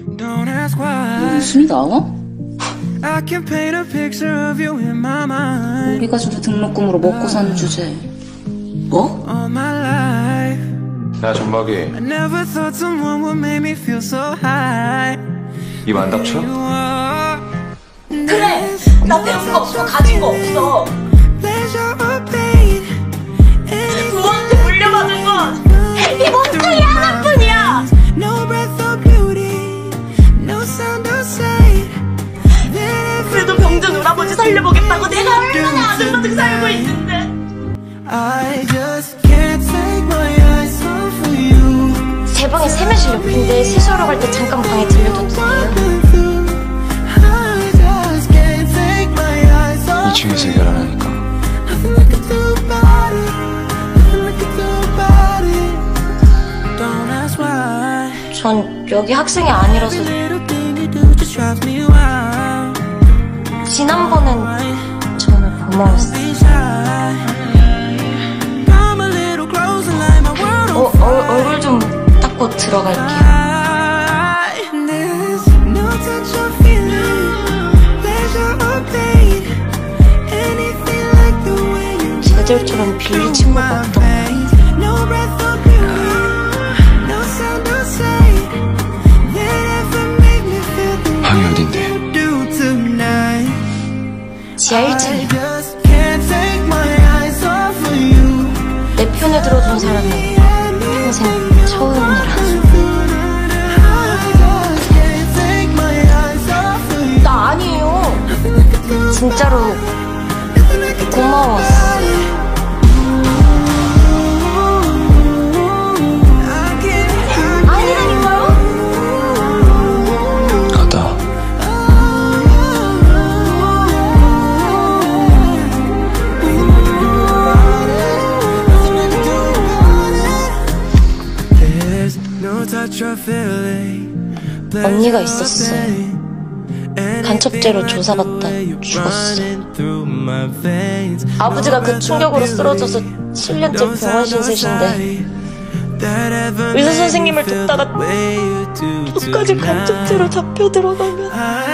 웃음이 나와? 우리 가족의 등록금으로 먹고 사는 주제. 뭐? 야, 전박이. 입 안 닥쳐? 그래! 나 배운 거 없어, 가진 거 없어. 부모한테 물려받은 건 이 몸뚱이 하나뿐이야! 그래도 병든 우라버지 살려보겠다고 내가 얼마나 아들로들 살고 있는데. 제 방이 세면실 옆인데 세수하러 갈 때 잠깐 방에 들려도 돼요? 2층에서 해결하라니까. 전 여기 학생이 아니라서. 지난번엔 정말 고마웠어요. 얼굴 좀 닦고 들어갈게요. 제절처럼 빌리 친구가 없던가요? 방이 어딘데? 지하 1층이요. 내 편을 들어준 사람은 평생 처음이라. 나 아니에요. 진짜로 고마웠어. 아니라니까요? 가다. 언니가 있었어요. 간첩죄로 조사받다 죽었어. 아버지가 그 충격으로 쓰러져서 7년째 병원 신세신데 의사 선생님을 돕다가 저까지 간첩죄로 잡혀 들어가면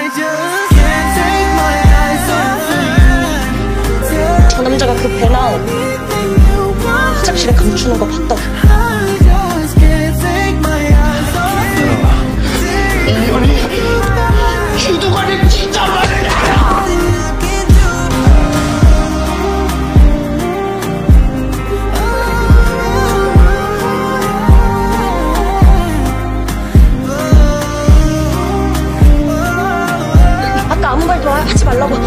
저 남자가 그 배낭 화장실에 감추는 거 봤다고. 기도관이 진짜 말이야! 아까 아무 말도 하지 말라고.